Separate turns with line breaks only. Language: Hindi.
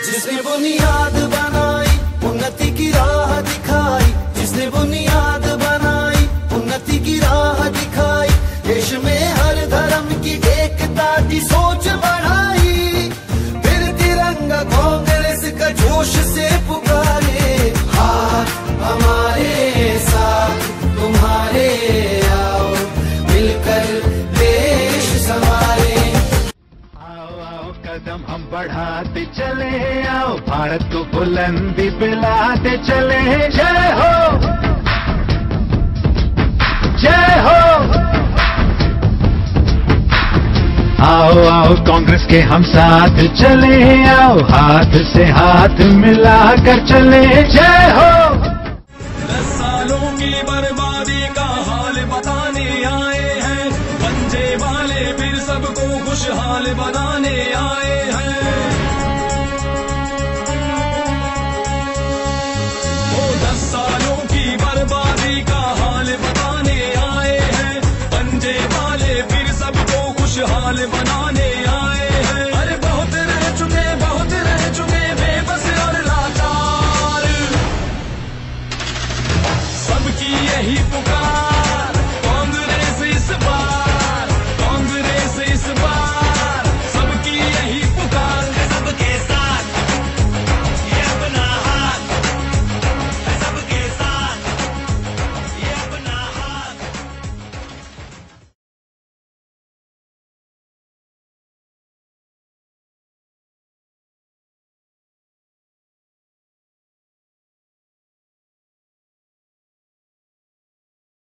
जिसने बुनियाद बनाई उन्नति की राह दिखाई, जिसने बुनियाद बनाई उन्नति की राह दिखाई, देश में हर धर्म की एकता की सोच बढ़ाई, फिर तिरंगा कांग्रेस का जोश से पुकारे, हाथ हमारे साथ तुम्हारे आओ मिलकर देश संभाले।
आओ आओ कदम हम बढ़ाते चले, आओ भारत को बुलंदी पिलाते चले। जय हो जय हो। आओ आओ कांग्रेस के हम साथ चले, आओ हाथ से हाथ मिलाकर चले। जय हो।
10 सालों की बर्बादी का हाल बताने आए हैं, पंजे वाले फिर सबको खुशहाल बनाने आए हैं। वो 10 सालों की बर्बादी का हाल बताने आए हैं, पंजे वाले फिर सबको खुशहाल बनाने